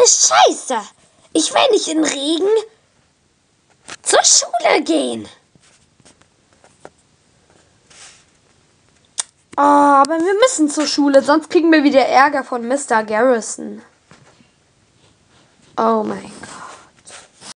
eine Scheiße. Ich will nicht in Regen zur Schule gehen. Oh, aber wir müssen zur Schule, sonst kriegen wir wieder Ärger von Mr. Garrison. Oh mein Gott.